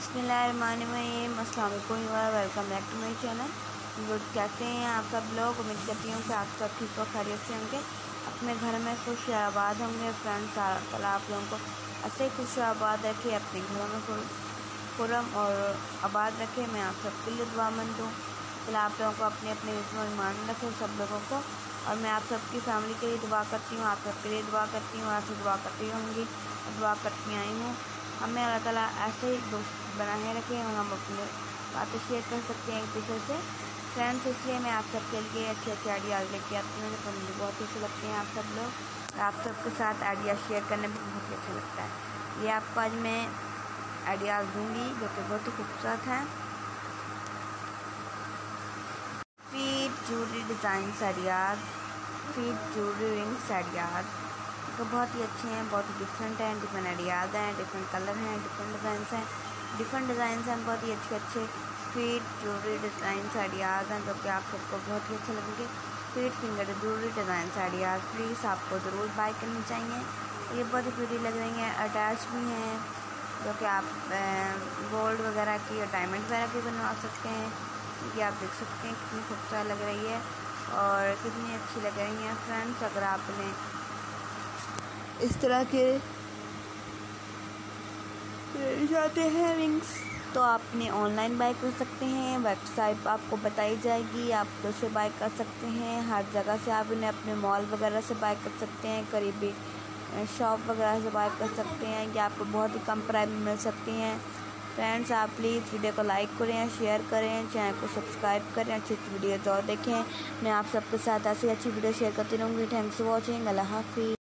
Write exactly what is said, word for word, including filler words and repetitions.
बिस्मिल्लाहिर्रहमानिर्रहीम, अस्सलाम वालेकुम, welcome back to my channel. Good, कैसे हैं आप सब लोग? उम्मीद करती हूँ कि आप सब ठीक और खैरियत से होंगे, अपने घर में खुश आबाद होंगे। फ्रेंड्स, कल आप लोगों को ऐसे ही खुश आबाद रखे, अपने घरों में खुरम और आबाद रखे। मैं आप सबके लिए दुआमंद हूँ। कल आप लोगों को अपने अपने ईमान रखे सब लोगों को, और मैं आप सबकी फैमिली के लिए दुआ करती हूँ, आप सबके लिए दुआ करती हूँ, आपसे दुआ करती होंगी, दुआ करती आई हूँ। हमें अल्लाह ताला ऐसे ही दोस्त बनाए रखे और हम अपने बातें शेयर कर सकते हैं एक दूसरे से। फ्रेंड्स, इसलिए मैं आप सबके लिए अच्छे अच्छे आइडियाज़ लेके आती हूँ, तो मुझे बहुत अच्छे लगते हैं आप सब लोग। आप सबके साथ आइडिया शेयर करने में बहुत ही अच्छा लगता है। ये आपको आज मैं आइडियाज़ दूँगी जो कि बहुत ही खूबसूरत हैं। Feet jewellery design ideas, feet jewellery rings ideas तो बहुत ही अच्छे हैं, बहुत ही डिफरेंट हैं, डिफरेंट आइडियाज़ हैं, डिफरेंट कलर हैं, डिफरेंट डिज़ाइन हैं, डिफरेंट डिज़ाइन हैं, बहुत ही अच्छे अच्छे फीड ज्वेलरी डिज़ाइन आइडियाज़ हैं जो कि आप सबको बहुत ही अच्छे लगेंगे। Feet finger jewellery design ideas please आपको ज़रूर बाय करनी चाहिए। ये बहुत ही प्रीटी लग रही हैं, अटैच भी हैं जो कि आप गोल्ड वगैरह की और डायमंड वगैरह की बनवा सकते हैं। ये आप देख सकते हैं कितनी खूबसूरत लग रही है और कितनी अच्छी लग रही हैं। फ्रेंड्स, अगर आपने इस तरह के चाहते हैं रिंग्स तो आपने ऑनलाइन बाय कर सकते हैं, वेबसाइट आपको बताई जाएगी, आप उसे बाय कर सकते हैं। हर जगह से आप इन्हें अपने मॉल वगैरह से बाय कर सकते हैं, करीबी शॉप वगैरह से बाय कर सकते हैं, या आपको बहुत ही कम प्राइस में मिल सकती हैं। फ्रेंड्स, आप प्लीज़ वीडियो को लाइक करें, शेयर करें, चैनल को सब्सक्राइब करें, अच्छी अच्छी वीडियोज़ और देखें। मैं आप सबके साथ ऐसी अच्छी वीडियो शेयर करती रहूँगी। Thanks for watching. अल्लाह हाफिज़।